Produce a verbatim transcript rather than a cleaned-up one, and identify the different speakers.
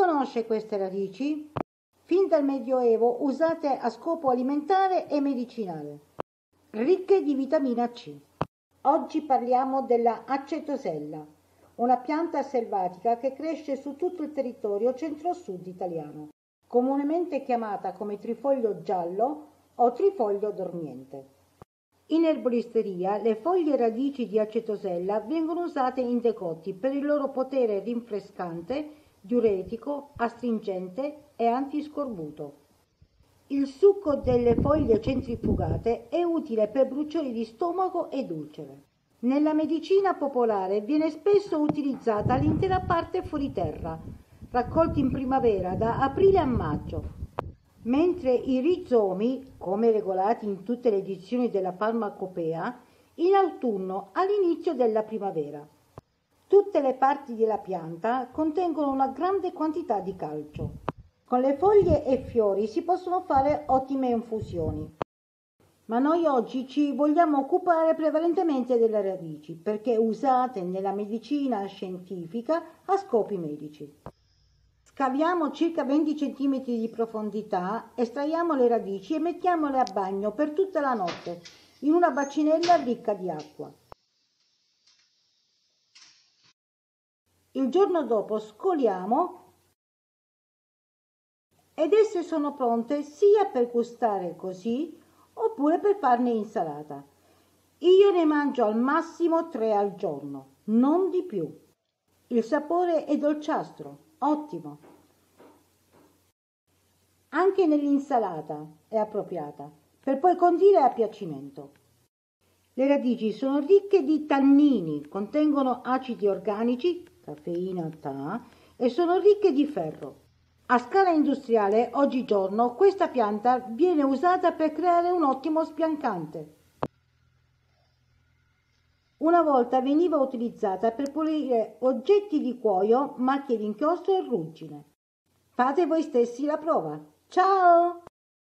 Speaker 1: conosce queste radici? Fin dal Medioevo usate a scopo alimentare e medicinale, ricche di vitamina C. Oggi parliamo della acetosella, una pianta selvatica che cresce su tutto il territorio centro-sud italiano, comunemente chiamata come trifoglio giallo o trifoglio dormiente. In erboristeria le foglie e radici di acetosella vengono usate in decotti per il loro potere rinfrescante, diuretico, astringente e antiscorbuto. Il succo delle foglie centrifugate è utile per bruciori di stomaco ed ulcere. Nella medicina popolare viene spesso utilizzata l'intera parte fuori terra, raccolti in primavera da aprile a maggio, mentre i rizomi, come regolati in tutte le edizioni della Farmacopea, in autunno all'inizio della primavera. Tutte le parti della pianta contengono una grande quantità di calcio. Con le foglie e fiori si possono fare ottime infusioni. Ma noi oggi ci vogliamo occupare prevalentemente delle radici, perché usate nella medicina scientifica a scopi medici. Scaviamo circa venti centimetri di profondità, estraiamo le radici e mettiamole a bagno per tutta la notte in una bacinella ricca di acqua. Il giorno dopo scoliamo ed esse sono pronte sia per gustare così oppure per farne insalata. Io ne mangio al massimo tre al giorno, non di più. Il sapore è dolciastro, ottimo. Anche nell'insalata è appropriata, per poi condire a piacimento. Le radici sono ricche di tannini, contengono acidi organici, caffeina, tà, e sono ricche di ferro. A scala industriale, oggigiorno, questa pianta viene usata per creare un ottimo sbiancante. Una volta veniva utilizzata per pulire oggetti di cuoio, macchie di inchiostro e ruggine. Fate voi stessi la prova. Ciao!